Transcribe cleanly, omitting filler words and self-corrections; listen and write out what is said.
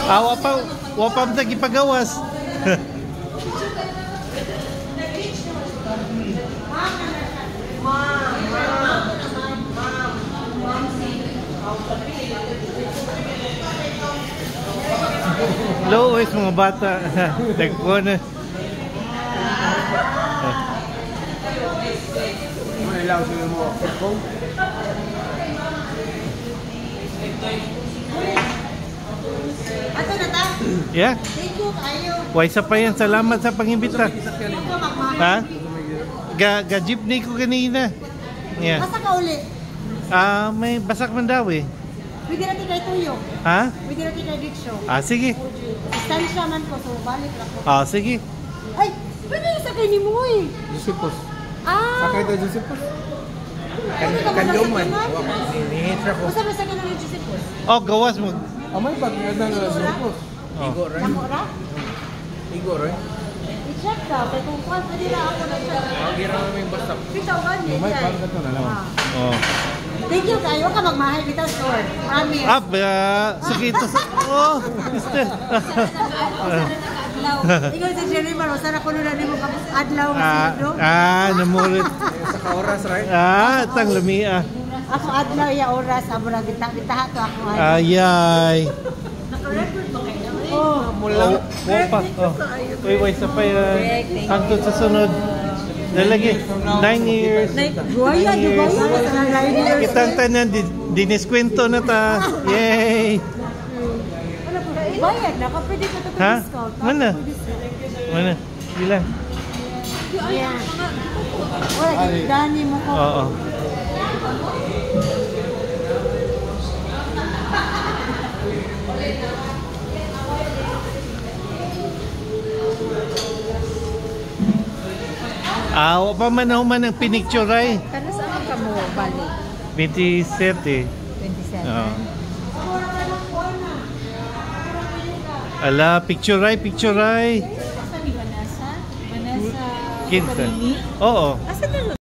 Wapa mo ipagawas. Lois mga bata. Tagpo na. Ato na ta? Yeah. Thank you kayo. Wais pa yan. Salamat sa pangimbita. Ha? Ga-jeepney ko kanina. Yeah. Basta ka uli. May basak man daw eh. Pwede natin kay Tuyo. Ha? Pwede natin kay Ditcho. Sige. Distansya man ko, so balik lang ko. Sige. Ay, pwede yung sakay ni mo eh. Josepos. Sakay daw Josepos. Kanduman. Nihitra ko. Basta basta ka na ng Josepos. Gawas mo. May pagkada na Josepos. Igor, right? Namora? Igor, right? I-check ka. Kaya kung kwan, pwede na ako na-check. Gira mo yung basta. Bitaw ka niya. May pagkada na lang. Thank you kayo. Huwag ka magmahay. Bitaw store. Promise. Sakit. Mister. Ikaw si Jerry Maro, sana kuno na mo adlaw masigdo. Namulit. Sa ka-oras, right? Tang lamia. Ako adlaw ya oras amo lang bitaha to ako. Ayay. Naka-record ba kayo? Mula. Opa. Uy, sa pa yan. Hangtod sa sunod. Dalagi. 9 years. Buaya, sa 9 years. Kitang tanan, diniskwento na ta. Yay! Bayad na, pwede ka ito discount. Mana? Ilan? Yan. Wala, dani mo ko. Oo. Pa man ang pinicture ay. Kano saan ka mo balik? 27. 27. Ala, picture ay. Vanessa? Kinsa? Oo. Asa na